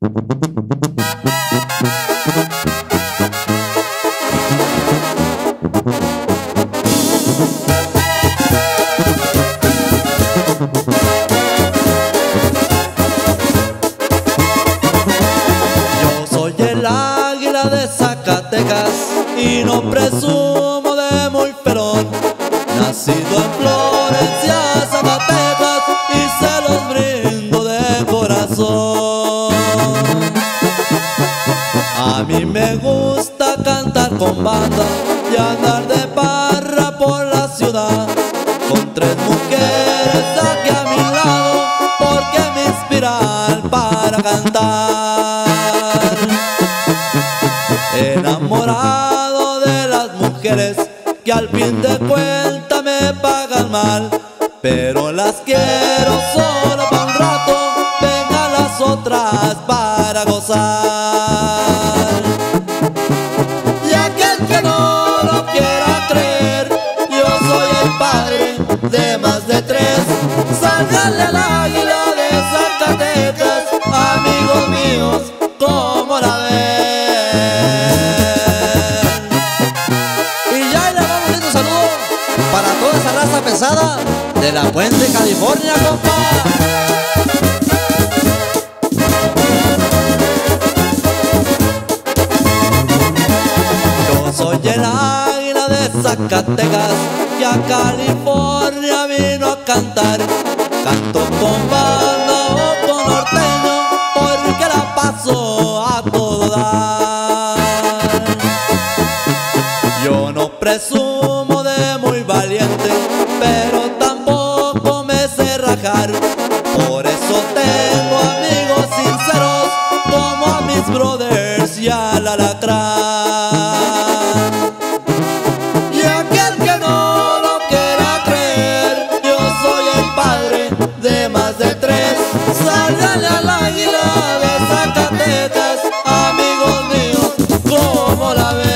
Yo soy el águila de Zacatecas y no presumo de muy ferón. Nacido en Florencia, Zacatecas, y se los brindo de corazón. A mí me gusta cantar con banda y andar de parra por la ciudad, con tres mujeres aquí a mi lado, porque me inspiran para cantar. Enamorado de las mujeres que al fin de cuentas me pagan mal, pero las quiero solo para un rato, vengan las otras para gozar. Y aquel que no lo quiera creer, yo soy el padre de más de tres. Sálganle al águila de Zacatecas, amigos míos, ¿cómo la ven? Y ya le vamos a un saludo para toda esa raza pesada de la Puente, California, compa. Yo soy el águila de Zacatecas que a California vino a cantar. Canto con banda o con norteño porque la paso a todo dar. Yo no presumo de muy valiente, pero tampoco me sé rajar. Por eso tengo amigos sinceros como a mis brothers y al alacrán. Y aquel que no lo quiera creer, yo soy el padre de más de tres. Sálganle al águila de Zacatecas, amigos míos, ¿cómo la ven?